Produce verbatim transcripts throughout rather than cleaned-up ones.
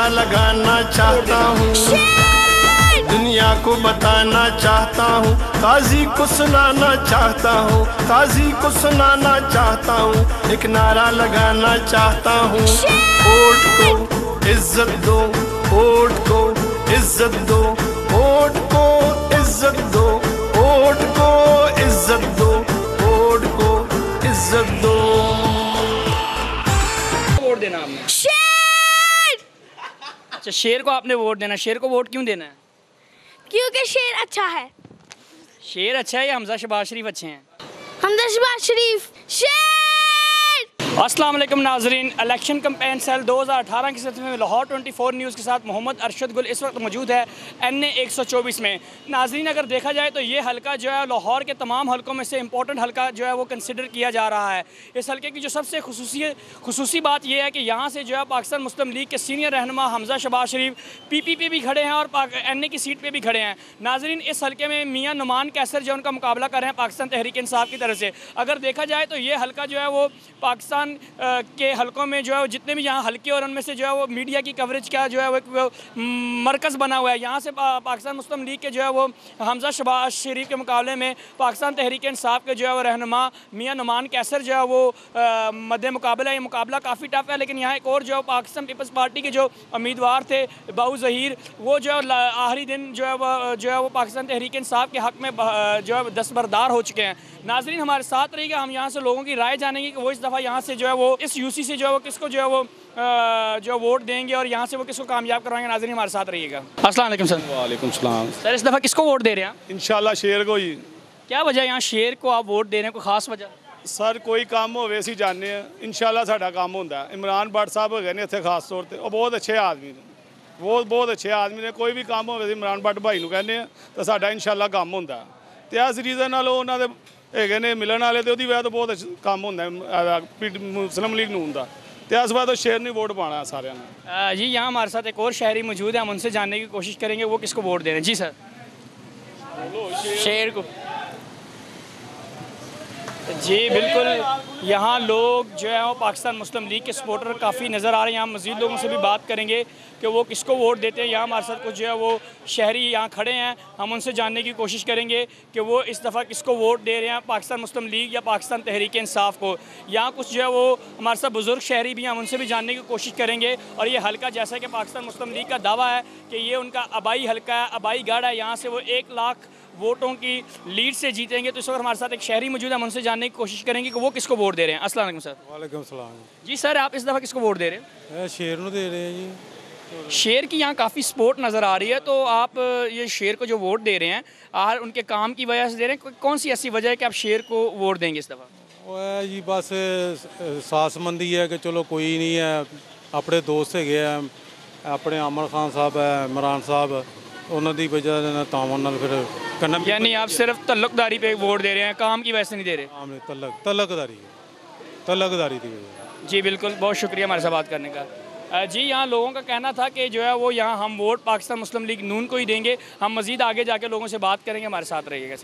नारा लगाना चाहता हूँ, दुनिया को बताना चाहता हूँ, काजी को सुनाना चाहता हूँ, काजी को सुनाना चाहता हूँ, एक नारा लगाना चाहता हूँ। वोट को इज्जत दो, वोट को इज्जत दो, वोट को इज्जत दो, वोट को इज्जत दो, वोट को इज्जत दो। वोट देना आपने? शेर। अच्छा, शेर को आपने वोट देना। शेर को वोट क्यों देना है? क्योंकि शेर अच्छा है। शेर अच्छा है या हमजा शहबाज शरीफ अच्छे हैं? हमजा शहबाज शरीफ। शेर। अस्सलाम वालेकुम नाजरीन, इलेक्शन कैंपेन सेल दो हज़ार अठारह के सिलसिले में लाहौर चौबीस न्यूज़ के साथ मोहम्मद अरशद गुल इस वक्त मौजूद है एन ए एक सौ चौबीस में। नाजरीन, अगर देखा जाए तो ये हलका जो है लाहौर के तमाम हलकों में से इम्पोर्टेंट हलका जो है वो कंसिडर किया जा रहा है। इस हलके की जो सबसे खुसूसी खुसूसी बात यह है कि यहाँ से जो है पाकिस्तान मुस्लिम लीग के सीनियर रहनुमा Hamza Shahbaz Sharif P P P भी खड़े हैं और एन ए की सीट पर भी खड़े हैं। नाजरीन, इस हलके में मियाँ नुमान कैसर जो उनका मुकाबला कर रहे हैं पाकिस्तान तहरीक इंसाफ की तरफ से। अगर देखा जाए तो ये हलका जो है वो पाकिस्तान के हलकों में जो है जितने भी यहाँ हल्के और उनमें से जो है वो मीडिया की कवरेज का जो है वो, वो मरकज़ बना हुआ है। यहाँ से पाकिस्तान मुस्लिम लीग के जो है वो हमजा शहबाज शरीफ के मुकाबले में पाकिस्तान तहरीक इंसाफ के जो है वो रहनुमा मियाँ नुमान कैसर जो है वो मद्दे मुकाबला। ये मुकाबला काफ़ी टफ है, लेकिन यहाँ एक और जो है पाकिस्तान पीपल्स पार्टी के जो उम्मीदवार थे बाऊ ज़हीर, वो जो है आखिरी दिन जो है वो जो है वो पाकिस्तान तहरीक इंसाफ के हक़ में जो है दस्तबरदार हो चुके हैं। नाजरीन, हमारे साथ रहिएगा, हम यहाँ से लोगों की राय जानेंगे कि वो इस दफ़ा यहाँ से जो है वो इस यूसी से जो है वो किसको जो है वो आ, जो वोट देंगे और यहाँ से वो किसको कामयाब करवाएंगे। नाज़रीन, हमारे साथ रहिएगा। अस्सलाम वालेकुम सर। वालेकुम सलाम। सर, इस दफ़ा किसको वोट दे रहे हैं? इंशाल्लाह शेर को ही। क्या वजह यहाँ शेर को आप वोट दे रहे हैं, कोई खास वजह? सर कोई काम होवे असीं जाने इंशाल्लाह साडा काम होंदा है। इमरान भट्ट साहब है ने इत्थे खास तौर पर, बहुत अच्छे आदमी ने, बहुत बहुत अच्छे आदमी ने। कोई भी काम होवे इमरान भट्ट भाई नूं कहने तो साडा इंशाल्लाह काम होंदा है। तो इस रीजन नाल उन्हां दे ਹੈਗੇ ਨੇ ਮਿਲਣ ਵਾਲੇ ਤੇ ਉਹਦੀ ਵਜ੍ਹਾ ਤੋਂ ਬਹੁਤ ਕੰਮ ਹੁੰਦਾ मुस्लिम लीग ਨੂੰ ਹੁੰਦਾ ਤੇ ਇਸ ਵਾਰ तो शेर नहीं वोट पाना है सारे ने। जी, यहाँ हमारे साथ एक और शहरी मौजूद है, हम उनसे जानने की कोशिश करेंगे वो किसको वोट दे रहे हैं। जी सर। शेर को। जी बिल्कुल, यहाँ लोग जो है वो पाकिस्तान मुस्लिम लीग के सपोर्टर काफ़ी नज़र आ रहे हैं। यहाँ मज़ीद लोगों से भी बात करेंगे कि वो किसको वोट देते हैं। यहाँ हमारे साथ कुछ जो है वो शहरी यहाँ खड़े हैं, हम उनसे जानने की कोशिश करेंगे कि वो इस दफ़ा किसको वोट दे रहे हैं, पाकिस्तान मुस्लिम लीग या पाकिस्तान तहरीक इंसाफ को। यहाँ कुछ जो है वो हमारे साथ बुज़ुर्ग शहरी भी हैं, हम उनसे भी जानने की कोशिश करेंगे। और ये हल्का जैसा कि पाकिस्तान मुस्लिम लीग का दावा है कि ये उनका आबाई हल्का है, आबाई गढ़ है, यहाँ से वो एक लाख वोटों की लीड से जीतेंगे। तो इस वक्त हमारे साथ एक शहरी मौजूद है, हम उनसे जानने की कोशिश करेंगे कि वो किसको वोट दे रहे हैं। अस्सलाम वालेकुम सर। वालेकुम सलाम। जी सर, आप इस दफ़ा किसको वोट दे रहे हैं? शेर ਨੂੰ दे रहे हैं जी। शेर की यहाँ काफ़ी सपोर्ट नज़र आ रही है, तो आप ये शेर को जो वोट दे रहे हैं आखिर उनके काम की वजह से दे रहे हैं? कौन सी ऐसी वजह है कि आप शेर को वोट देंगे इस दफ़ा? वो है जी बस सासमंदी है कि चलो कोई नहीं है, अपने दोस्त है, अपने अमर खान साहब है, इमरान साहब, उन्होंने वजह तावन फिर करना। यानी आप सिर्फ तल्लुकदारी पे वोट दे रहे हैं, काम की वजह से नहीं दे रहे? काम नहीं, तल्लक तल्लकदारी तल्लकदारी की वजह। जी बिल्कुल, बहुत शुक्रिया हमारे साथ बात करने का। जी, यहाँ लोगों का कहना था कि जो है वो यहाँ हम वोट पाकिस्तान मुस्लिम लीग नून को ही देंगे। हम मज़ीद आगे जाके लोगों से बात करेंगे, हमारे साथ रहिएगा।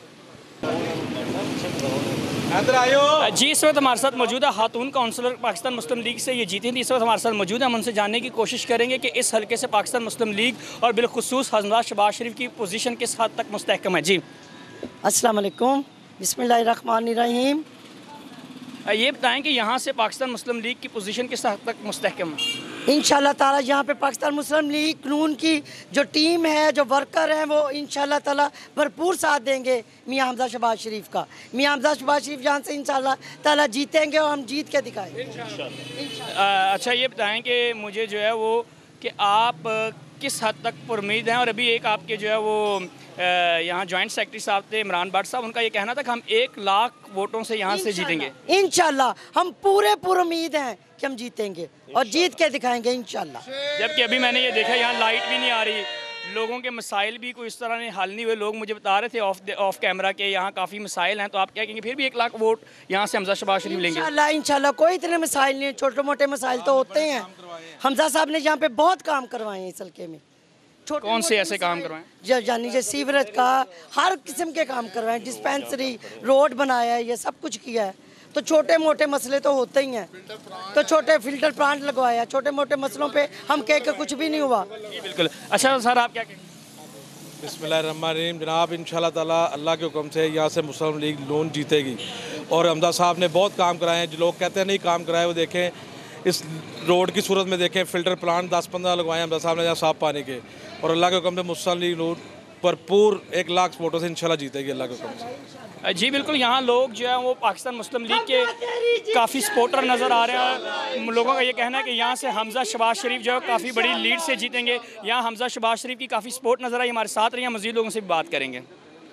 जी, इस वक्त हमारे साथ मौजूद है खातून काउंसलर पाकिस्तान मुस्लिम लीग से, ये जीती थी, इस वक्त हमारे साथ मौजूद है। हम उनसे जानने की कोशिश करेंगे कि इस हल्के से पाकिस्तान मुस्लिम लीग और बिलखुसूस हमजा शहबाज शरीफ की पोजीशन किस हद तक मुस्तहकम है। जी अस्सलाम वालेकुम, बिस्मिल्लाहिर्रहमानिर्रहीम। ये बताएं कि यहाँ से पाकिस्तान मुस्लिम लीग की पोजीशन किस हद तक मुस्तहकम है? इंशाल्लाह ताला यहाँ पे पाकिस्तान मुस्लिम लीग कानून की जो टीम है, जो वर्कर हैं, वो इंशाल्लाह ताला भरपूर साथ देंगे मियाँ हमजा शहबाज शरीफ का। मियाँ हमजा शहबाज शरीफ यहाँ से इंशाल्लाह ताला जीतेंगे और हम जीत के दिखाएंगे। अच्छा, ये बताएं कि मुझे जो है वो कि आप किस हद तक उम्मीद हैं। और अभी एक आपके जो है वो यहाँ जॉइंट सेक्रेटरी साहब थे इमरान भट्ट साहब, उनका ये कहना था कि हम एक लाख वोटों से यहाँ से जीतेंगे। इंशाल्लाह हम पूरे पूरे उम्मीद हैं कि हम जीतेंगे और जीत के दिखाएंगे इंशाल्लाह। जबकि अभी मैंने ये देखा यहाँ लाइट भी नहीं आ रही, लोगों के मसाइल भी कोई इस तरह ने हल नहीं हुए। लोग मुझे बता रहे थे ऑफ ऑफ कैमरा के यहाँ काफ़ी मसाइल हैं, तो आप क्या कहेंगे फिर भी एक लाख वोट यहाँ से हमजा शहबाज शरीफ लेंगे? इंशाल्लाह इंशाल्लाह कोई इतने मसाइल नहीं है, छोटे मोटे मसाइल तो होते हैं। हमजा साहब ने यहाँ पे बहुत काम करवाए हैं इस हल्के में। कौन से ऐसे काम करवाएं? यानी जैसे सीवरेज का हर किस्म के काम करवाए, डिस्पेंसरी, रोड बनाया है, ये सब कुछ किया है। तो छोटे मोटे मसले तो होते ही हैं, तो छोटे फिल्टर प्लांट लगवाया, छोटे मोटे मसलों पे हम कह के कुछ भी नहीं हुआ। बिल्कुल। अच्छा सर, आप क्या कहेंगे? बिस्मिल्लाहिर्रहमानिर्रहीम। जनाब इंशाल्लाह ताला अल्लाह के हुक्म से यहाँ से मुस्लिम लीग नून जीतेगी। और हमदा साहब ने बहुत काम कराए हैं, जो लोग कहते हैं नहीं काम कराए, वो देखें इस रोड की सूरत में देखें, फ़िल्टर प्लांट दस पंद्रह लगवाए हमदा साहब ने यहाँ साफ़ पानी के। और अल्लाह के हुक्म से मुस्लिम लीग नून भरपूर एक लाख वोटों से इंशाल्लाह जीतेगी अल्लाह के हुक्म से। जी बिल्कुल, यहाँ लोग जो है वो पाकिस्तान मुस्लिम लीग के काफ़ी सपोर्टर नज़र आ रहे हैं। लोगों का ये कहना है कि यहाँ से हमजा शहबाज शरीफ जो है काफ़ी बड़ी लीड से जीतेंगे। यहाँ हमजा शहबाज शरीफ की काफ़ी सपोर्ट नज़र आई। हमारे साथ रही, मज़ीद लोगों से भी बात करेंगे।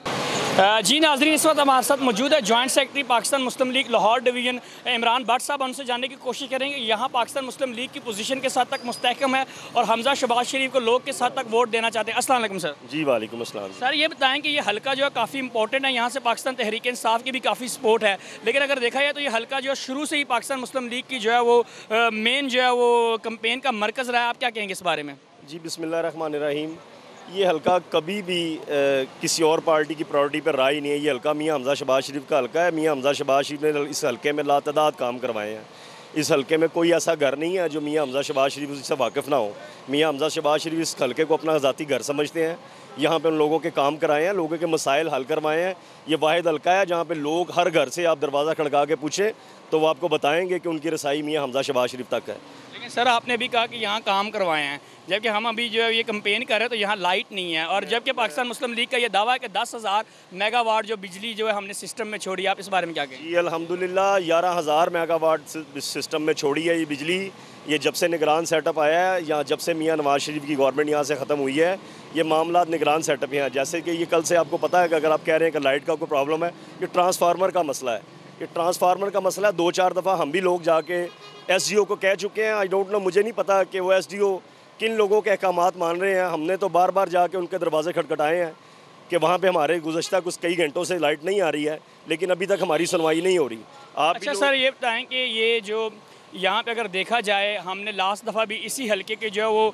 जी नाज़रीन, इस वक्त हमारे साथ मौजूद है joint secretary Pakistan Muslim League Lahore division Imran Bhatt साहब। उनसे जानने की कोशिश करेंगे यहाँ पाकिस्तान मुस्लिम लीग की पोजीशन के साथ तक मुस्तहकम है और हमजा शहबाज शरीफ को लोग के साथ तक वोट देना चाहते हैं। अस्सलाम वालेकुम सर। जी वालेकुम अस्सलाम। सर ये बताएं कि ये हल्का जो है काफ़ी इंपॉर्टेंट है, यहाँ से पाकिस्तान तहरीक इंसाफ की भी काफ़ी सपोर्ट है, लेकिन अगर देखा जाए तो ये हल्का जो है शुरू से ही पाकिस्तान मुस्लिम लीग की जो है वो मेन जो है वो कैंपेन का मरकज़ रहा है। आप क्या कहेंगे इस बारे में? जी बिस्मिल्लाहिर्रहमानिर्रहीम। ये हल्का कभी भी आ, किसी और पार्टी की प्रायोरिटी पर रहा ही नहीं है। ये हल्का मियाँ हमजा शहबाज शरीफ का हल्का है। मियाँ हमजा शहबाज शरीफ ने इस हल्के में लातदाद काम करवाए हैं। इस हल्के में कोई ऐसा घर नहीं है जो मियाँ हमजा शहबाज शरीफ उससे वाकिफ़ ना हो। मियाँ हमजा शहबाज शरीफ इस हल्के को अपना ज़ाती घर समझते हैं। यहाँ पे उन लोगों के काम कराए हैं, लोगों के मसाइल हल करवाए हैं। ये वाहिद हल्का है जहाँ पे लोग हर घर से आप दरवाज़ा खड़का के पूछें तो वो आपको बताएंगे कि उनकी रसाई मियाँ हमजा शहबाज शरीफ तक है। लेकिन सर आपने भी कहा कि यहाँ काम करवाए हैं, जबकि हम अभी जो है ये कंपेन कर रहे हैं तो यहाँ लाइट नहीं है, और जबकि पाकिस्तान मुस्लिम लीग का ये दावा है कि दस हज़ार मेगावाट जो बिजली जो है हमने सिस्टम में छोड़ी। आप इस बारे में क्या कहें? जी अल्हम्दुलिल्लाह ग्यारह हज़ार मेगावाट सिस्टम में छोड़ी है ये बिजली। ये जब से निगरान सेटअप आया है, या जब से मियाँ नवाज शरीफ की गवर्नमेंट यहाँ से ख़त्म हुई है, ये मामला निगरान सेटअप हैं। जैसे कि ये कल से आपको पता है कि अगर आप कह रहे हैं कि लाइट का कोई प्रॉब्लम है, ये ट्रांसफार्मर का मसला है। ये ट्रांसफार्मर का मसला है। दो चार दफ़ा हम भी लोग जाके एस डी ओ को कह चुके हैं। आई डोंट नो, मुझे नहीं पता कि वो एस डी ओ किन लोगों के अहकामात मान रहे हैं। हमने तो बार बार जाके उनके दरवाजे खटखटाए हैं कि वहाँ पे हमारे गुज़श्ता कुछ कई घंटों से लाइट नहीं आ रही है, लेकिन अभी तक हमारी सुनवाई नहीं हो रही। आप अच्छा सर ये बताएं कि ये जो यहाँ पे अगर देखा जाए, हमने लास्ट दफ़ा भी इसी हल्के के जो है वो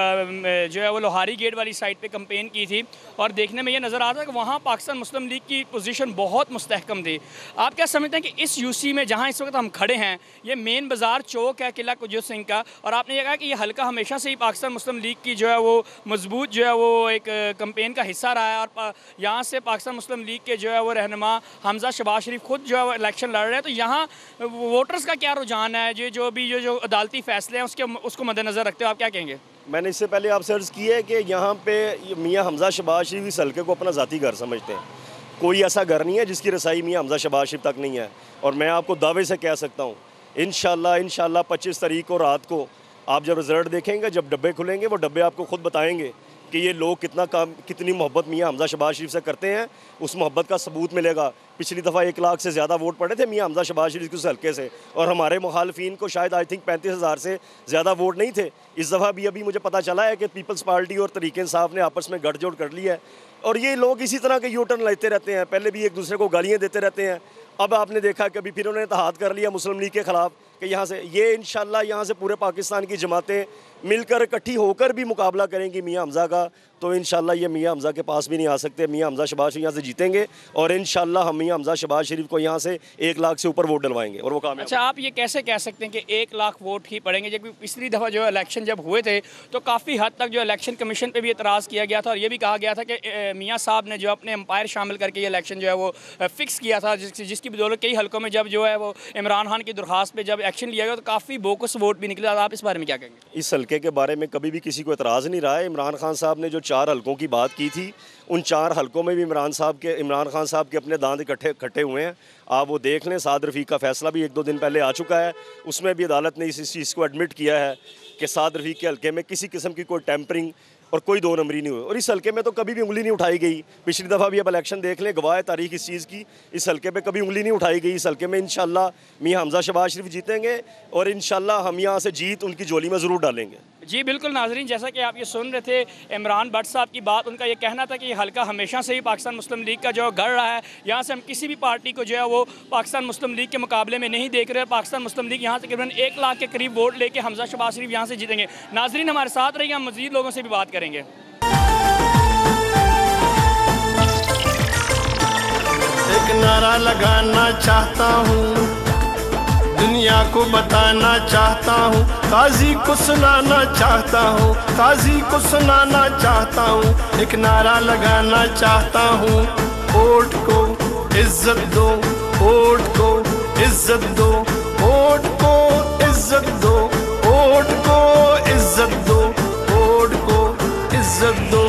जो है वो लोहारी गेट वाली साइड पे कंपेन की थी, और देखने में ये नज़र आता है कि वहाँ पाकिस्तान मुस्लिम लीग की पोजीशन बहुत मुस्तहकम थी। आप क्या समझते हैं कि इस यूसी में जहाँ इस वक्त हम खड़े हैं, ये मेन बाज़ार चौक है किला कुजूर सिंह का, और आपने ये कहा कि ये हल्का हमेशा से ही पाकिस्तान मुस्लिम लीग की जो है वो मजबूत जो है वो एक कंपेन का हिस्सा रहा है, और यहाँ से पाकिस्तान मुस्लिम लीग के जो है वो रहनुमा हमजा शहबाज शरीफ खुद जो है वो इलेक्शन लड़ रहे हैं, तो यहाँ वोटर्स का क्या रुझान है? जो जो भी जो जो अदालती फैसले हैं उसके उसको मद्देनज़र रखते हो आप क्या कहेंगे? मैंने इससे पहले आपसे अर्ज़ की है कि यहाँ पे मियाँ हमजा शहबाज शरीफ इस हल्के को अपना ज़ाती घर समझते हैं। कोई ऐसा घर नहीं है जिसकी रसाई मियाँ हमजा शहबाज शरीफ तक नहीं है। और मैं आपको दावे से कह सकता हूँ, इंशाल्लाह इंशाल्लाह पच्चीस तारीख को रात को आप जब रिज़ल्ट देखेंगे, जब डब्बे खुलेंगे, वो डब्बे आपको खुद बताएँगे कि ये लोग कितना काम कितनी मोहब्बत मियाँ हमजा शहबाज शरीफ से करते हैं। उस मोहब्बत का सबूत मिलेगा। पिछली दफ़ा एक लाख से ज़्यादा वोट पड़े थे मियाँ हमजा शहबाज शरीफ के उस हल्के से, और हमारे मुखालफिन को शायद आई थिंक पैंतीस हज़ार से ज़्यादा वोट नहीं थे। इस दफ़ा भी अभी मुझे पता चला है कि पीपल्स पार्टी और तरीके इंसाफ ने आपस में गठजोड़ कर लिया है, और ये लोग इसी तरह के यू टर्न लेते रहते हैं। पहले भी एक दूसरे को गालियाँ देते रहते हैं, अब आपने देखा कि अभी फिर उन्होंने इत्तेहाद कर लिया मुस्लिम लीग के ख़िलाफ़ कि यहाँ से ये इंशाल्लाह यहाँ से पूरे पाकिस्तान की जमातें मिलकर इकट्ठी होकर भी मुकाबला करेंगी मियाँ हमजा का, तो इंशाल्लाह ये मियाँ हमजा के पास भी नहीं आ सकते। मियाँ हमजा शहबाज शरीफ यहाँ से जीतेंगे, और इंशाल्लाह हम मियाँ हमजा शहबाज शरीफ को यहाँ से एक लाख से ऊपर वोट डलवाएंगे और वो कामयाब। अच्छा आप ये कैसे कह सकते हैं कि एक लाख वोट ही पड़ेंगे, जबकि पिछली दफ़ा जो इलेक्शन जब हुए थे तो काफ़ी हद तक जो इलेक्शन कमीशन पर भी एतराज़ किया गया था, और ये भी कहा गया था कि मियाँ साहब ने जो अपने एम्पायर शामिल करके ये इलेक्शन जो है वो फिक्स किया था, जिस जिसकी बदौलत कई हल्कों में जब जो है वो इमरान खान की दरख्वास्त पर जब एक्शन लिया गया तो काफ़ी बोकस वोट भी निकला। आप इस बारे में क्या कहेंगे? इस हल्के के बारे में कभी भी किसी को एतराज़ नहीं रहा है। इमरान खान साहब ने जो चार हल्कों की बात की थी, उन चार हल्कों में भी इमरान साहब के इमरान खान साहब के अपने दांत इकट्ठे इकट्ठे हुए हैं। आप वो देख लें, साद रफ़ीक का फ़ैसला भी एक दो दिन पहले आ चुका है, उसमें भी अदालत ने इस चीज़ को एडमिट किया है कि साद रफ़ीक के हल्के में किसी किस्म की कोई टेम्परिंग और कोई दो नंबरी नहीं हुई, और इस हल्के में तो कभी भी उंगली नहीं उठाई गई। पिछली दफ़ा भी अब इलेक्शन देख लें, गवाह तारीख इस चीज़ की, इस हल्के पे कभी उंगली नहीं उठाई गई। इस हल्के में इंशाल्लाह मियाँ हमजा शहबाज शरीफ जीतेंगे, और इंशाल्लाह हम यहाँ से जीत उनकी झोली में ज़रूर डालेंगे। जी बिल्कुल नाजरीन, जैसा कि आप ये सुन रहे थे इमरान भट्ट साहब की बात, उनका ये कहना था कि ये हल्का हमेशा से ही पाकिस्तान मुस्लिम लीग का जो गढ़ रहा है, यहाँ से हम किसी भी पार्टी को जो है वो पाकिस्तान मुस्लिम लीग के मुकाबले में नहीं देख रहे। पाकिस्तान मुस्लिम लीग यहाँ तकरीबन एक लाख के करीब वोट लेके हमजा शहबाज शरीफ यहाँ से जीतेंगे। नाजरीन हमारे साथ रहिए, हम मज़ीद लोगों से भी बात करेंगे। एक नारा लगाना चाहता हूँ, दुनिया को बताना चाहता हूँ, काजी को सुनाना चाहता हूँ, काजी को सुनाना चाहता हूँ, एक नारा लगाना चाहता हूँ। वोट को इज्जत दो, वोट को इज्जत दो, वोट को इज्जत दो, वोट को इज्जत दो, वोट को इज्जत दो।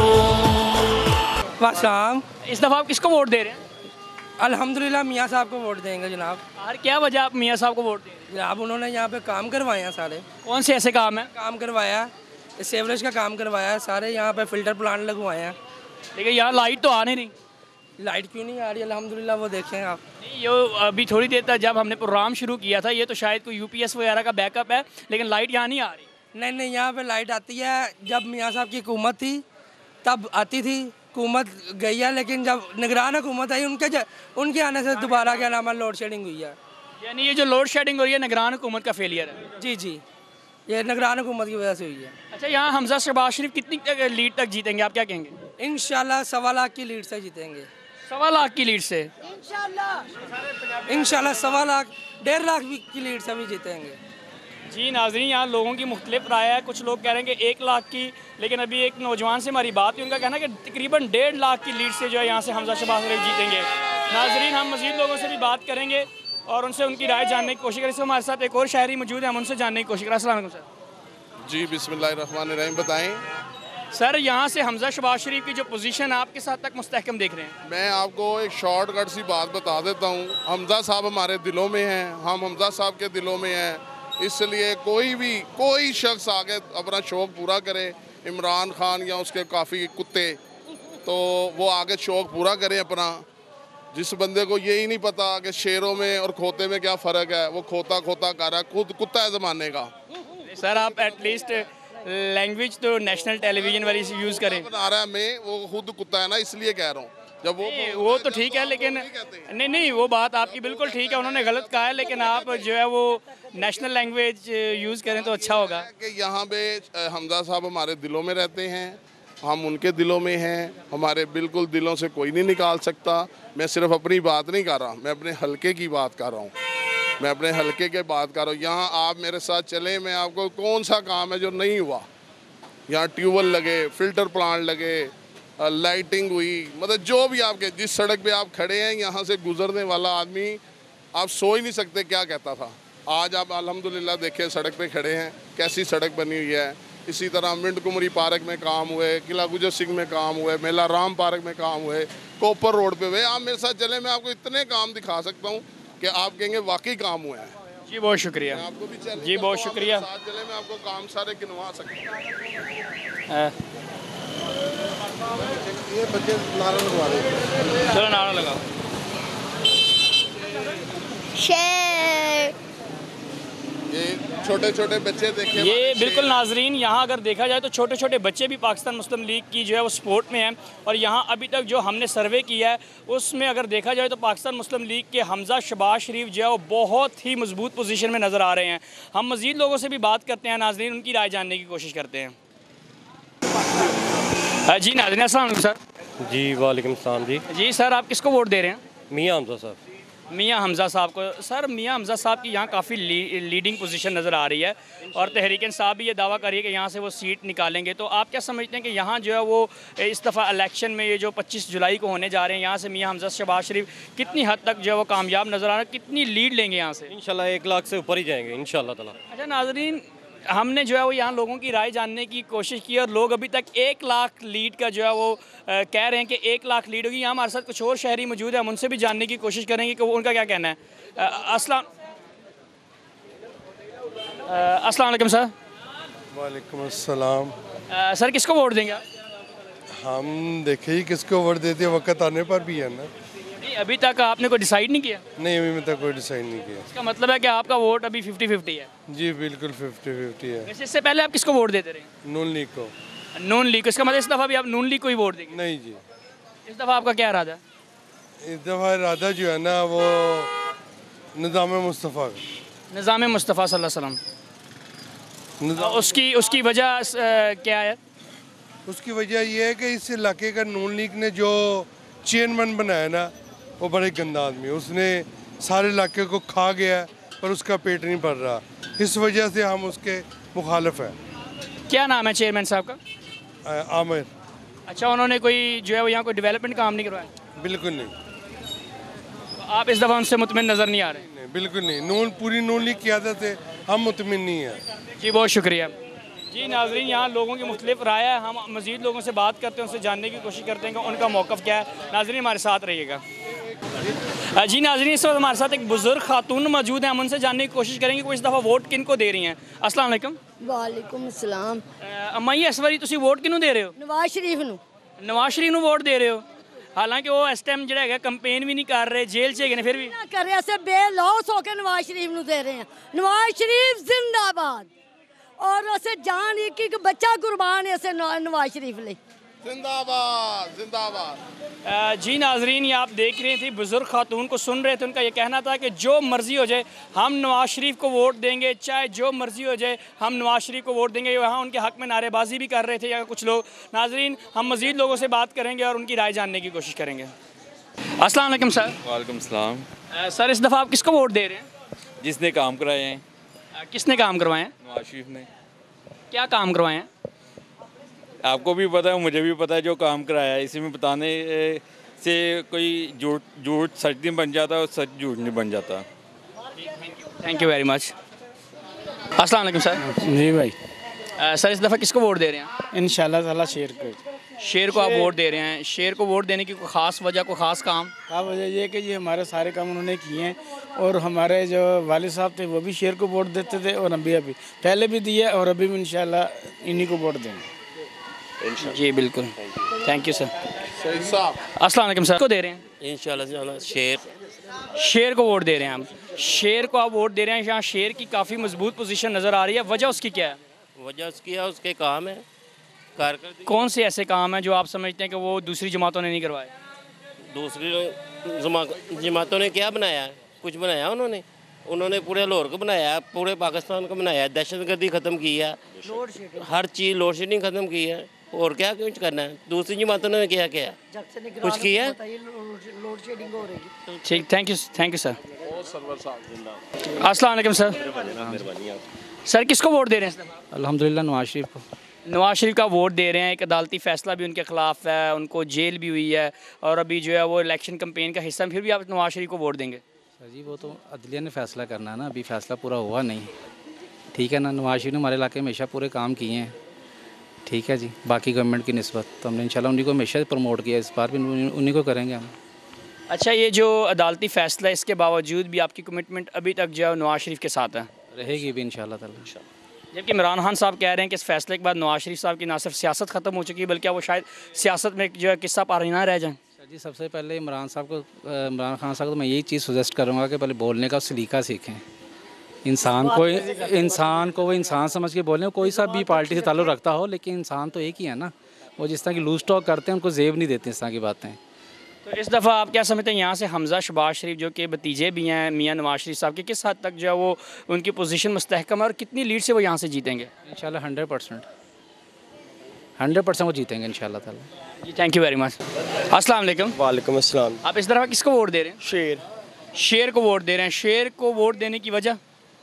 वासाम इस दफ़ा आप किसको वोट दे रहे हैं? अल्हम्दुलिल्लाह मियाँ साहब को वोट देंगे जनाब। और क्या वजह आप मियाँ साहब को वोट दे रहे हैं? जनाब उन्होंने यहाँ पे काम करवाए हैं सारे, कौन से ऐसे काम है? काम करवाया है, सेवरेज का काम करवाया है, सारे यहाँ पे फिल्टर प्लांट लगवाए हैं। लेकिन यहाँ लाइट तो आ नहीं रही। लाइट क्यों नहीं आ रही? अल्हम्दुलिल्लाह वो देखें आप। नहीं, ये अभी थोड़ी देर तक जब हमने प्रोग्राम शुरू किया था, ये तो शायद कोई यूपीएस वगैरह का बैकअप है, लेकिन लाइट यहाँ नहीं आ रही। नहीं नहीं, यहाँ पे लाइट आती है, जब मियाँ साहब की हुकूमत थी तब आती थी, हुकूमत गई है, लेकिन जब निगरान हुकूमत आई उनके ज- उनके आने से दोबारा क्या नाम है लोड शेडिंग हुई है। यानी ये जो लोड शेडिंग हो रही है निगरान हुकूमत का फेलियर है। जी जी, ये निगरान हुकूमत की वजह से हुई है। अच्छा, यहाँ हमजा शहबाज शरीफ कितनी तक लीड तक जीतेंगे, आप क्या कहेंगे? इंशाल्लाह सवा लाख की लीड से जीतेंगे। सवा लाख की लीड से? इंशाल्लाह सवा लाख डेढ़ लाख भी की लीड से भी जीतेंगे। जी नाज़रीन, यहाँ लोगों की मुख्तलिफ राय है। कुछ लोग कह रहे हैं कि एक लाख की, लेकिन अभी एक नौजवान से हमारी बात हुई, उनका कहना है कि तकरीबन डेढ़ लाख की लीड से जो है यहाँ से हमजा शहबाज शरीफ जीतेंगे। नाज़रीन, हम मज़ीद लोगों से भी बात करेंगे और उनसे उनकी राय जानने की कोशिश करें। इसमें हमारे साथ एक और शायरी मौजूद है, हम उनसे जानने की कोशिश करें। अस्सलाम वालेकुम सर। जी बिस्मिल्लाहिर्रहमानिर्रहीम, बताएं। सर, यहाँ से हमजा शहबाज शरीफ की जो पोजीशन है आप किस हद तक मुस्तहकम देख रहे हैं? मैं आपको एक शॉर्टकट सी बात बता देता हूँ। हमजा साहब हमारे दिलों में हैं, हम हमजा साहब के दिलों में हैं, इसलिए कोई भी कोई शख्स आगे अपना शौक़ पूरा करे, इमरान खान या उसके काफ़ी कुत्ते, तो वो आगे शौक़ पूरा करें अपना। जिस बंदे को यही नहीं पता कि शेरों में और खोते में क्या फ़र्क है, वो खोता खोता कर रहा है, खुद कुत्ता है ज़माने का। सर, आप एटलीस्ट लैंग्वेज तो नेशनल टेलीविज़न वाली यूज़ करें। बना रहा है मैं, वो खुद कुत्ता है ना, इसलिए कह रहा हूँ। जब वो वो तो ठीक है, लेकिन नहीं नहीं वो बात आपकी बिल्कुल ठीक है, उन्होंने गलत कहा है, लेकिन आप जो है वो नेशनल लैंग्वेज यूज़ करें तो अच्छा होगा। कि यहाँ पे हमजा साहब हमारे दिलों में रहते हैं, हम उनके दिलों में हैं, हमारे बिल्कुल दिलों से कोई नहीं निकाल सकता। मैं सिर्फ अपनी बात नहीं कर रहा, मैं अपने हलके की बात कर रहा हूँ, मैं अपने हलके के बात कर रहा हूँ। यहाँ आप मेरे साथ चले, मैं आपको कौन सा काम है जो नहीं हुआ। यहाँ ट्यूबवेल लगे, फिल्टर प्लांट लगे, लाइटिंग हुई, मतलब जो भी आपके जिस सड़क पे आप खड़े हैं, यहाँ से गुजरने वाला आदमी आप सोच नहीं सकते क्या कहता था। आज आप अल्हम्दुलिल्लाह देखें सड़क पे खड़े हैं, कैसी सड़क बनी हुई है। इसी तरह मिंट कुमरी पार्क में काम हुए, किला गुजर सिंह में काम हुए, मेला राम पार्क में काम हुए, कोपर रोड पे हुए। आप मेरे साथ चले, मैं आपको इतने काम दिखा सकता हूँ कि आप कहेंगे वाकई काम हुए हैं। जी बहुत शुक्रिया। आपको भी चले, जी बहुत शुक्रिया। साथ चले, मैं आपको काम सारे गिनवा सकता हाँ। ये बच्चे नारा लगवा रहे, चलो नारा लगाओ। शेर। ये छोटे छोटे बच्चे देखे, ये बिल्कुल नाजरीन, यहाँ अगर देखा जाए तो छोटे छोटे बच्चे भी पाकिस्तान मुस्लिम लीग की जो है वो सपोर्ट में हैं। और यहाँ अभी तक जो हमने सर्वे किया है उसमें अगर देखा जाए तो पाकिस्तान मुस्लिम लीग के हमजा शहबाज शरीफ जो है वो बहुत ही मजबूत पोजीशन में नज़र आ रहे हैं। हम मज़ीद लोगों से भी बात करते हैं नाजरीन, उनकी राय जानने की कोशिश करते हैं। जी नाज़रीन, अस्सलाम वालेकुम सर। जी वालेकुम सलाम। जी जी सर, आप किसको वोट दे रहे हैं? मियाँ हमजा साहब। मियाँ हमजा साहब को। सर, मियाँ हमजा साहब की यहाँ काफ़ी ली, लीडिंग पोजीशन नज़र आ रही है और तहरीक इंसाफ भी ये दावा कर रही है कि यहाँ से वो सीट निकालेंगे। तो आप क्या समझते हैं कि यहाँ जो है वो इस दफ़ा इलेक्शन में ये जो पच्चीस जुलाई को होने जा रहे हैं, यहाँ से मियाँ हमजा शहबाज शरीफ कितनी हद तक जो है वो कामयाब नज़र आ रहा है, कितनी लीड लेंगे यहाँ से? इंशाल्लाह एक लाख से ऊपर ही जाएंगे इंशाल्लाह ताला। अच्छा नाजरीन, हमने जो है वो यहाँ लोगों की राय जानने की कोशिश की और लोग अभी तक एक लाख लीड का जो है वो आ, कह रहे हैं कि एक लाख लीड होगी। यहाँ हमारे साथ कुछ और शहरी मौजूद है, हम उनसे भी जानने की कोशिश करेंगे कि वो उनका क्या कहना है। अस्सलाम अस्सलाम वालेकुम सर। वालेकुम अस्सलाम। आ, सर, किसको वोट देंगे आप? हम देखे ही किसको वोट देते हैं, वक्त आने पर भी है ना। नहीं, अभी तक आपने कोई डिसाइड नहीं किया? नहीं, अभी तक कोई डिसाइड नहीं किया। इसका मतलब है कि आपका वोट अभी फिफ्टी फिफ्टी है? जी बिल्कुल फिफ्टी फिफ्टी है। वैसे इससे पहले आप किसको वोट देते रहे? नून लीग को। नून लीग को। इसका मतलब इस दफ़ा भी आप नून लीग को ही वोट देंगे? नहीं जी, इस दफ़ा आपका क्या इरादा है? इस दफ़ा इरादा जो है ना वो निज़ाम मुस्तफ़ा निज़ाम मुस्तफ़ा सल्लल्लाहु अलैहि वसल्लम। उसकी उसकी वजह क्या है? उसकी वजह यह है कि इस इलाके का नून लीग ने जो चेयरमैन बनाया ना, वो बड़े गंदा आदमी है। उसने सारे इलाके को खा गया, पर उसका पेट नहीं भर रहा। इस वजह से हम उसके मुखालिफ हैं। क्या नाम है चेयरमैन साहब का? आ- आमिर। अच्छा, उन्होंने कोई जो है वो यहाँ कोई डेवलपमेंट काम नहीं करवाया? बिल्कुल नहीं, तो आप इस दफ़ा उनसे मुतमिन नज़र नहीं आ रहे? नहीं बिल्कुल नहीं। नून पूरी नून लीग क़यादत है, हम मुतमिन नहीं हैं। जी बहुत शुक्रिया। जी नाज़रीन, यहाँ लोगों की मुख्तलिफ राय है। हम मज़ीद लोगों से बात करते हैं, उनसे जानने की कोशिश करते हैं कि उनका मौक़िफ़ क्या है। नाज़रीन हमारे साथ रहिएगा। जी नाज़रीन, इस वक्त हमारे साथ एक बुज़ुर्ग खातून मौजूद है। हम उनसे जानने की कोशिश करेंगे कि इस दफ़ा वोट किन को दे रही हैं। अस्सलाम वालेकुम। वालेकुम सलाम। अम्मा जी, इस बारी तुसी वोट किनू दे रहे हो? नवाज शरीफ नू। नवाज शरीफ नू वोट दे रहे हो? हालांकि वो इस टाइम जो है कंपेन भी नहीं कर रहे, जेल से गए, फिर भी ना कर रहे, ऐसे बेलौस होकर नवाज शरीफ नू दे रहे हैं। नवाज शरीफ जिंदाबाद। और ऐसे जान एक एक बच्चा कुर्बान है ऐसे नवाज शरीफ ले। जिंदाबाद जिंदाबाद। अ, जी नाजरीन, ये आप देख रहे थे, बुज़ुर्ग खातून को सुन रहे थे। उनका ये कहना था कि जो मर्ज़ी हो जाए हम नवाज शरीफ को वोट देंगे, चाहे जो मर्ज़ी हो जाए हम नवाज शरीफ को वोट देंगे। वहाँ उनके हक़ में नारेबाजी भी कर रहे थे यहाँ कुछ लोग। नाजरीन, हम मज़ीद लोगों से बात करेंगे और उनकी राय जानने की कोशिश करेंगे। अस्सलाम वालेकुम सर। वालेकुम सलाम। अ, सर, इस दफ़ा आप किसको वोट दे रहे हैं? जिसने काम कराए हैं। अ, किसने काम करवाए हैं? नवाज शरीफ ने। क्या काम करवाए हैं? आपको भी पता है, मुझे भी पता है जो काम कराया है। इसी में बताने से कोई झूठ झूठ सच नहीं बन जाता और सच झूठ नहीं बन जाता। Thank you very much. अस्सलाम वालेकुम सर। जी भाई। अ, सर, इस दफ़ा किसको वोट दे रहे हैं? इंशाल्लाह ताला शेर को। शेर को आप वोट दे रहे हैं। शेर को वोट देने की कोई ख़ास वजह, कोई ख़ास काम? हाँ, वजह ये कि ये हमारे सारे काम उन्होंने किए हैं और हमारे जो वालिद साहब थे वो भी शेर को वोट देते थे और अभी अभी पहले भी दिया और अभी भी इंशाल्लाह इन्हीं को वोट देंगे। जी बिल्कुल, थैंक यू सर। अस्सलाम वालेकुम सर। को दे रहे हैं इंशाल्लाह शेर शेर को वोट दे रहे हैं हम। शेर को आप वोट दे रहे हैं। यहाँ शेर की काफ़ी मजबूत पोजीशन नज़र आ रही है। वजह उसकी क्या है? वजह उसकी है, उसके काम है, कारकर्दगी। कौन से ऐसे काम हैं जो आप समझते हैं कि वो दूसरी जमातों ने नहीं करवाए? दूसरी जमा- जमातों ने क्या बनाया है? कुछ बनाया उन्होंने उन्होंने पूरे लाहौर को बनाया, पूरे पाकिस्तान को बनाया, दहशतगर्दी ख़त्म की है, हर चीज़ लोड शेडिंग ख़त्म की है। और क्या कुछ करना है? दूसरी जमातों ने क्या किया? कुछ किया? ठीक, thank you thank you sir. अस्सलाम वालेकुम सर। सर, किसको वोट दे रहे हैं? अल्हम्दुलिल्लाह नवाज शरीफ को। नवाज शरीफ का वोट दे रहे हैं। एक अदालती फ़ैसला भी उनके ख़िलाफ़ है, उनको जेल भी हुई है और अभी जो है वो इलेक्शन कम्पेन का हिस्सा, फिर भी आप नवाज शरीफ को वोट देंगे? सर जी, वो तो अदलिया ने फ़ैसला करना है ना, अभी फ़ैसला पूरा हुआ नहीं। ठीक है ना, नवाज शरीफ ने हमारे इलाके में हमेशा पूरे काम किए हैं। ठीक है जी, बाकी गवर्नमेंट की निस्बत तो हमने इंशाल्लाह उन्हीं को हमेशा प्रमोट किया, इस बार भी उन्हीं को करेंगे हम। अच्छा, ये जो अदालती फ़ैसला है इसके बावजूद भी आपकी कमिटमेंट अभी तक जो है नवाज शरीफ के साथ है? रहेगी भी इंशाल्लाह ताला। जबकि इमरान खान साहब कह रहे हैं कि इस फैसले के बाद नवाज शरीफ साहब की ना सिर्फ सियासत ख़त्म हो चुकी है बल्कि वो शायद सियासत में जो है किस्सा पारी ना रह जाए। सर जी, सबसे पहले इमरान साहब को इमरान खान साहब को मैं यही चीज़ सजेस्ट करूँगा कि पहले बोलने का सलीका सीखें। इंसान को इंसान को वो इंसान समझ के बोलें, कोई सा भी पार्टी से ताल्लुक़ रखता हो, लेकिन इंसान तो एक ही है ना। वो जिस तरह की लूज टॉक करते हैं उनको जेब नहीं देते इस तरह की बातें। तो इस दफ़ा आप क्या समझते हैं यहाँ से हमज़ा शहबाज शरीफ जो कि भतीजे भी हैं मियाँ नवाज शरीफ साहब के, किस हद तक जो है वो उनकी पोजीशन मुस्तहकम है और कितनी लीड से वो यहाँ से जीतेंगे? इंशाल्लाह हंड्रेड परसेंट हंड्रेड परसेंट वो जीतेंगे इंशाल्लाह ताला। जी थैंक यू वेरी मच। अस्सलाम वालेकुम। वालेकुम अस्सलाम। आप इस दफ़ा किसको वोट दे रहे हैं? शेर। शेर को वोट दे रहे हैं। शेर को वोट देने की वजह?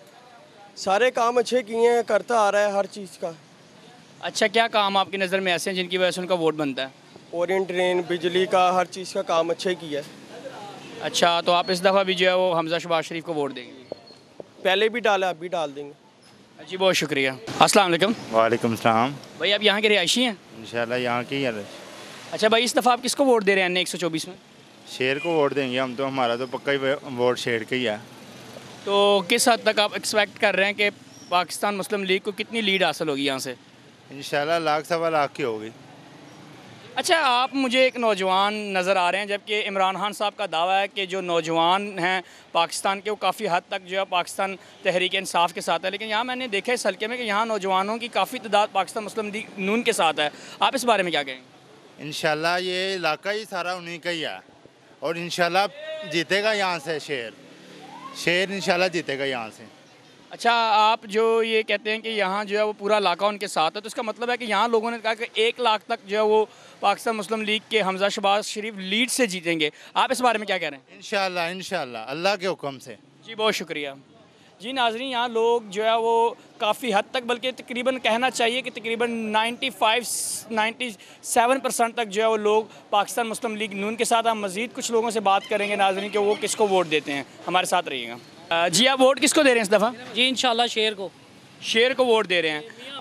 सारे काम अच्छे किए हैं, करता आ रहा है हर चीज़ का। अच्छा, क्या काम आपकी नज़र में ऐसे हैं जिनकी वजह से उनका वोट बनता है? ओरिएंट ट्रेन, बिजली का, हर चीज़ का काम अच्छे किया है। अच्छा, तो आप इस दफ़ा भी जो है वो हमज़ा शहबाज शरीफ को वोट देंगे? पहले भी डाला, अब भी डाल देंगे। जी बहुत शुक्रिया। अस्सलाम वालेकुम। वालेकुम सलाम। भाई, आप यहाँ के रिहायशी हैं? इंशाल्लाह यहाँ की है। अच्छा भाई, इस दफ़ा आप किसको वोट दे रहे हैं एन ए एक सौ चौबीस में? शेर को वोट देंगे हम तो, हमारा तो पक्का ही वोट शेर का ही है। तो किस हद तक आप एक्सपेक्ट कर रहे हैं कि पाकिस्तान मुस्लिम लीग को कितनी लीड हासिल होगी यहाँ से? इंशाल्लाह लाख सवा लाख की होगी। अच्छा, आप मुझे एक नौजवान नज़र आ रहे हैं, जबकि इमरान खान साहब का दावा है कि जो नौजवान हैं पाकिस्तान के वो काफ़ी हद तक जो है पाकिस्तान तहरीक इंसाफ के साथ है, लेकिन यहाँ मैंने देखा इस हल्के में कि यहाँ नौजवानों की काफ़ी तादाद पाकिस्तान मुस्लिम लीग नून के साथ है। आप इस बारे में क्या कहेंगे? इंशाल्लाह ये इलाका ही सारा उन्हीं का ही है और इंशाल्लाह जीतेगा यहाँ से शेर। शेर इंशाल्लाह जीतेगा यहाँ से। अच्छा, आप जो ये कहते हैं कि यहाँ जो है वो पूरा इलाका उनके साथ है, तो इसका मतलब है कि यहाँ लोगों ने कहा कि एक लाख तक जो है वो पाकिस्तान मुस्लिम लीग के हमज़ा शहबाज शरीफ लीड से जीतेंगे। आप इस बारे में क्या कह रहे हैं? इंशाल्लाह इंशाल्लाह अल्लाह के हुक्म से। जी बहुत शुक्रिया। जी नाज़रीन, यहाँ लोग जो है वो काफ़ी हद तक, बल्कि तकरीबन कहना चाहिए कि तकरीबन पचानवे सत्तानवे परसेंट तक जो है वो लोग पाकिस्तान मुस्लिम लीग नून के साथ। हम मज़ीद कुछ लोगों से बात करेंगे नाज़रीन कि वो किसको वोट देते हैं। हमारे साथ रहिएगा। जी आप वोट किसको दे रहे हैं इस दफ़ा? जी इंशाल्लाह शेर को शेर को वोट दे रहे हैं।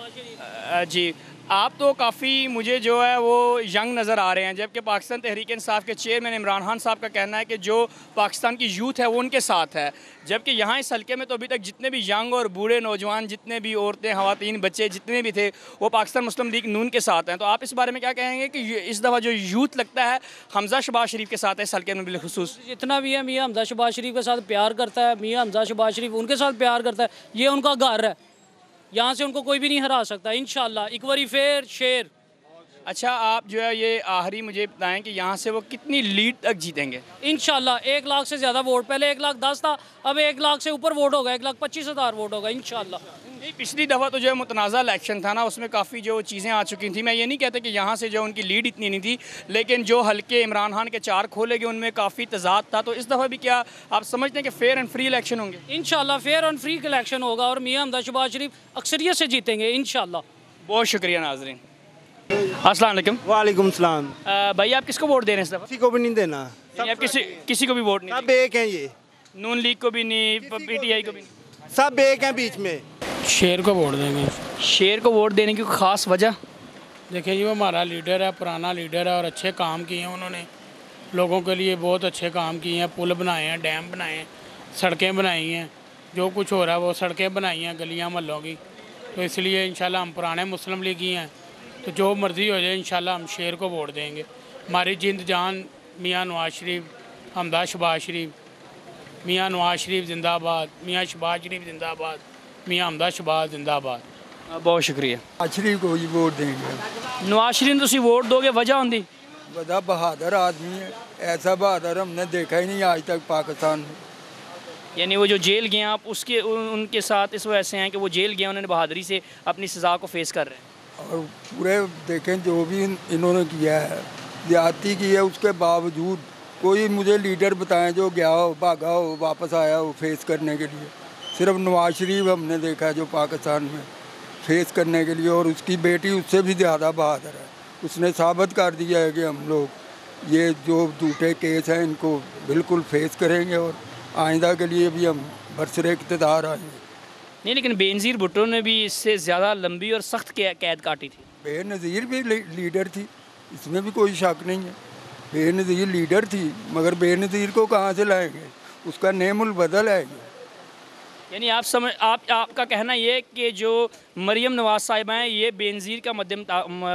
आ, जी आप तो काफ़ी मुझे जो है वो यंग नज़र आ रहे हैं, जबकि पाकिस्तान तहरीक इंसाफ के चेयरमैन इमरान खान साहब का कहना है कि जो पाकिस्तान की यूथ है वो उनके साथ है। जबकि यहाँ इस हल्के में तो अभी तक जितने भी यंग और बूढ़े नौजवान, जितने भी औरतें, ख़वातीन, बच्चे जितने भी थे वो पाकिस्तान मुस्लिम लीग नून के साथ हैं। तो आप इस बारे में क्या कहेंगे कि इस दफ़ा जो यूथ लगता है हमजा शहबाज शरीफ के साथ है इस हल्के में बिलखुसूस? जितना भी है मियाँ हमजा शहबाज शरीफ के साथ प्यार करता है, मियाँ हमजा शहबाज शरीफ उनके साथ प्यार करता है। ये उनका घर है, यहाँ से उनको कोई भी नहीं हरा सकता इंशाल्लाह। एक बारी फिर शेर। अच्छा आप जो है ये आखिरी मुझे बताएं कि यहाँ से वो कितनी लीड तक जीतेंगे? इंशाल्लाह एक लाख से ज़्यादा वोट, पहले एक लाख दस था, अब एक लाख से ऊपर वोट होगा, एक लाख पच्चीस हज़ार वोट होगा इंशाल्लाह। नहीं, पिछली दफ़ा तो जो है मुतनाज़ा इलेक्शन था ना, उसमें काफ़ी जो चीज़ें आ चुकी थी। मैं ये नहीं कहता कि यहाँ से जो उनकी लीड इतनी नहीं थी, लेकिन जो हल्के इमरान खान के चार खोले गए उनमें काफ़ी तजाद था। तो इस दफ़ा भी क्या आप समझते हैं कि फेयर एंड फ्री इलेक्शन होंगे? इंशाल्लाह फेयर एंड फ्री इलेक्शन होगा और मियाँ हमजा शहबाज शरीफ अक्सरियत से जीतेंगे इंशाल्लाह। बहुत शुक्रिया नाजरीन। अस्सलाम वालेकुम। वालेकुम सलाम। भाई आप किसको वोट दे रहे हैं इस दफ़ा? किसी को भी नहीं देना। आप किसी किसी को भी वोट नहीं? सब एक हैं, ये नून लीग को भी नहीं, पीटीआई को भी नहीं, सब एक हैं बीच में। शेर को वोट देंगे। शेर को वोट देने की ख़ास वजह? देखिए जी वो हमारा लीडर है, पुराना लीडर है और अच्छे काम किए हैं उन्होंने, लोगों के लिए बहुत अच्छे काम किए हैं। पुल बनाए हैं, डैम बनाए हैं, सड़कें बनाई हैं, जो कुछ हो रहा है वो सड़कें बनाई हैं गलियां मोहल्लों की। तो इसलिए इंशाल्लाह हम पुराने मुस्लिम लीगी हैं, तो जो मर्ज़ी हो जाए इंशाल्लाह हम शेर को वोट देंगे। हमारी जिंद जान मियाँ नवाज शरीफ, हमजा शहबाज शरीफ, मियाँ नवाज शरीफ जिंदाबाद, मियाँ शहबाज शरीफ जिंदाबाद, मियाँ हमजा शहबाज जिंदाबाद। बहुत शुक्रिया। नवाज शरीफ को ही वोट देंगे। नवाज शरीफ तुम वोट दोगे, वजह होंगी? बड़ा बहादुर आदमी है, ऐसा बहादुर हमने देखा ही नहीं आज तक पाकिस्तान में। यानी वो जो जेल गए आप उसके उनके साथ इस वजह से हैं कि वो जेल गए, उन्होंने बहादुरी से अपनी सज़ा को फेस कर रहे हैं। और पूरे देखें जो भी इन्होंने किया है, ज़्यादती की है, उसके बावजूद कोई मुझे लीडर बताएं जो गया हो, भागा हो, वापस आया हो फेस करने के लिए। सिर्फ नवाज शरीफ हमने देखा है जो पाकिस्तान में फेस करने के लिए, और उसकी बेटी उससे भी ज़्यादा बहादुर है। उसने साबित कर दिया है कि हम लोग ये जो झूठे केस हैं इनको बिल्कुल फेस करेंगे और आइंदा के लिए भी हम बरसरे इक़्तिदार आएंगे। नहीं, लेकिन बेनज़ीर भुट्टो ने भी इससे ज़्यादा लंबी और सख्त कैद काटी थी। बेनज़ीर भी लीडर थी, इसमें भी कोई शक नहीं है। बेनज़ीर लीडर थी, मगर बेनज़ीर को कहाँ से लाएंगे, उसका नेमुल बदल है। यानी आप समझ आप आपका कहना ये कि जो मरियम नवाज साहिबा हैं ये बेनज़ीर का मध्यम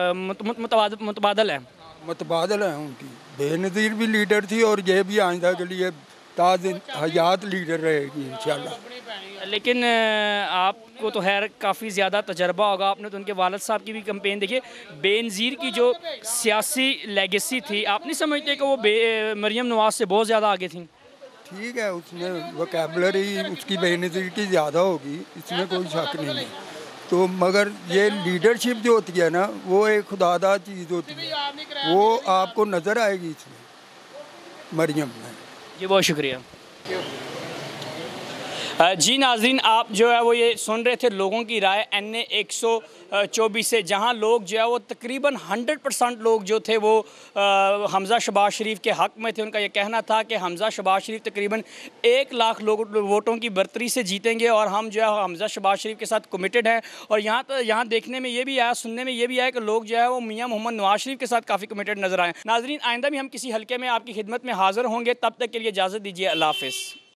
मुतबादल है? मुतबादल है उनकी। बेनज़ीर भी लीडर थी और ये भी आइंदा के लिए ताज़ हयात लीडर रहेगी इंशाल्लाह। लेकिन आपको तो खैर काफ़ी ज़्यादा तजर्बा होगा, आपने तो उनके वालिद साहब की भी कैंपेन देखी। बेनज़ीर की जो सियासी लेगेसी थी, आप नहीं समझते कि वो मरियम नवाज से बहुत ज़्यादा आगे थी? ठीक है, उसमें वोकैबुलरी उसकी बेनज़ीर की ज़्यादा होगी, इसमें कोई शक नहीं है। तो मगर ये लीडरशिप जो होती है ना, वो एक खुदादा चीज़ होती है, वो आपको नज़र आएगी इसमें मरियम में। जी बहुत शुक्रिया। जी नाज़रीन, आप जो है वो ये सुन रहे थे लोगों की राय एन ए एक सौ चौबीस से, जहाँ लोग जो है वो तकरीबन हंड्रेड परसेंट लोग जो थे वो हमजा शहबाज शरीफ के हक़ में थे। उनका ये कहना था कि हमजा शहबाज शरीफ तकरीबन एक लाख लोग वोटों की बर्तरी से जीतेंगे और हम जो है हमजा शहबाज शरीफ के साथ कमिटेड हैं। और यहाँ तो यहाँ देखने में ये भी आया, सुनने में ये भी आया कि लोग जो है वो मियाँ मोहम्मद नवाज शरीफ के साथ काफ़ी कमिटेड नज़र आए। नाज़रीन, आइंदा भी हम किसी हल्के में आपकी खिदमत में हाज़िर होंगे, तब तक के लिए इजाज़त दीजिए। अल्लाह हाफ़िज़।